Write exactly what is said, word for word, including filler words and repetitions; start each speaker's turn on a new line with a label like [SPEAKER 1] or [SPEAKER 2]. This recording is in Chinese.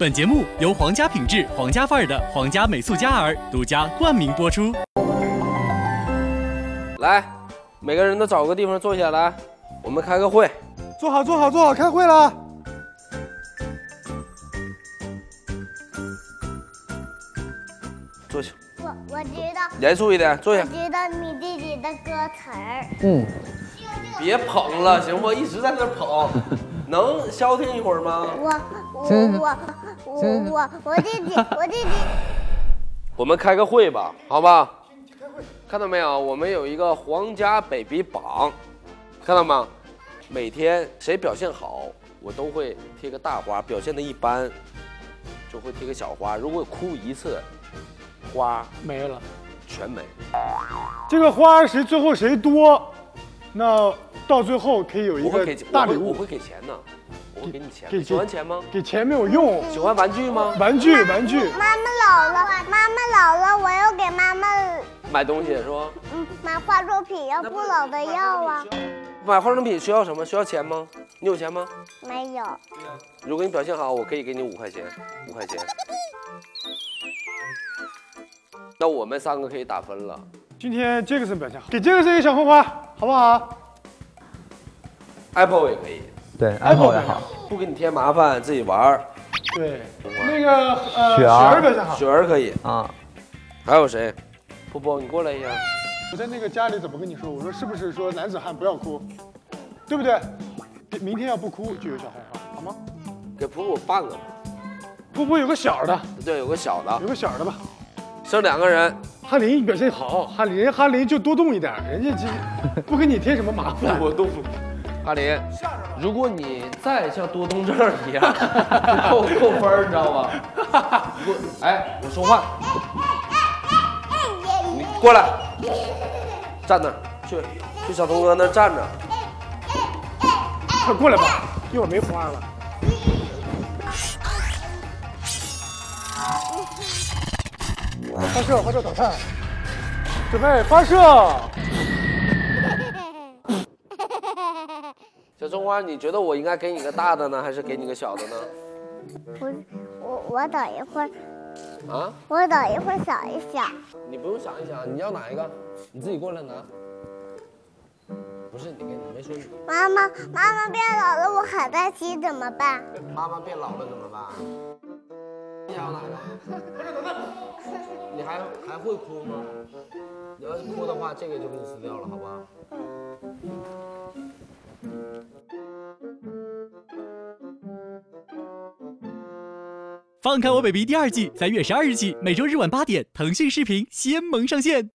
[SPEAKER 1] 本节目由皇家品质、皇家范儿的皇家美素佳儿独家冠名播出。
[SPEAKER 2] 来，每个人都找个地方坐下来，我们开个会。
[SPEAKER 3] 坐好，坐好，坐好，开会了。
[SPEAKER 2] 坐下。
[SPEAKER 4] 我我知道。
[SPEAKER 2] 严肃一点，坐下。
[SPEAKER 4] 我知道你弟弟的歌词儿。
[SPEAKER 3] 嗯。
[SPEAKER 2] 别捧了，行不？一直在那捧，能消停一会儿吗？
[SPEAKER 4] 我我我我我我弟弟我弟弟。
[SPEAKER 2] 我们开个会吧，好吧？看到没有？我们有一个皇家 baby 榜，看到吗？每天谁表现好，我都会贴个大花；表现的一般，就会贴个小花。如果哭一次，花
[SPEAKER 3] 没了，
[SPEAKER 2] 全没。
[SPEAKER 3] 这个花谁最后谁多，那到最后可以有一个大礼物。
[SPEAKER 2] 我会给钱的，我会给你钱。
[SPEAKER 3] 给
[SPEAKER 2] 喜欢钱吗？
[SPEAKER 3] 给钱没有用。
[SPEAKER 2] 喜欢玩具吗？
[SPEAKER 3] 玩具，玩具。
[SPEAKER 4] 妈妈老了，妈妈老了，我要给妈妈
[SPEAKER 2] 买东西是吧？
[SPEAKER 4] 嗯，买化妆品，要不老的要啊。
[SPEAKER 2] 买化妆品需要什么？需要钱吗？你有钱吗？
[SPEAKER 4] 没有。
[SPEAKER 2] 如果你表现好，我可以给你五块钱，五块钱。那我们三个可以打分了。
[SPEAKER 3] 今天杰克森表现好，给杰克森一个小红花，好不好
[SPEAKER 2] ？Apple 也可以。
[SPEAKER 5] 对 ，Apple 也好。
[SPEAKER 2] 不给你添麻烦，自己玩。
[SPEAKER 3] 对，那个呃，
[SPEAKER 5] 雪
[SPEAKER 3] 儿表现好。
[SPEAKER 2] 雪儿可以
[SPEAKER 5] 啊。
[SPEAKER 2] 还有谁？波波，你过来一下。
[SPEAKER 3] 我在那个家里怎么跟你说？我说是不是说男子汉不要哭，对不对？明天要不哭就有小红花，好吗？
[SPEAKER 2] 给普普半个。
[SPEAKER 3] 普普有个小的。
[SPEAKER 2] 对，有个小的。
[SPEAKER 3] 有个小的吧。
[SPEAKER 2] 剩两个人。
[SPEAKER 3] 哈林表现好，哈林哈林就多动一点，人家就不给你添什么麻烦。
[SPEAKER 2] 我动。哈林，如果你再像多动症一样，扣扣分，你知道吧？不，哎，我说话。你过来，站那儿，去去小东哥那儿站着。
[SPEAKER 3] 快过来吧，一会儿没花了。发射，发射导弹，准备发射。
[SPEAKER 2] 小中花，你觉得我应该给你个大的呢，还是给你个小的呢？
[SPEAKER 4] 不是，我我等一会儿。
[SPEAKER 2] 啊？
[SPEAKER 4] 我等一会儿想一想。
[SPEAKER 2] 你不用想一想，你要哪一个？你自己过来拿。不是你跟你没说你。
[SPEAKER 4] 妈妈，妈妈变老了，我很担心，怎么办？
[SPEAKER 2] 妈妈变老了怎么办？你想要哪个？你还还会哭吗？你要是哭的话，这个就给你撕掉了，好吧？
[SPEAKER 1] 放开我 baby 第二季，三月十二日起，每周日晚八点，腾讯视频先萌上线。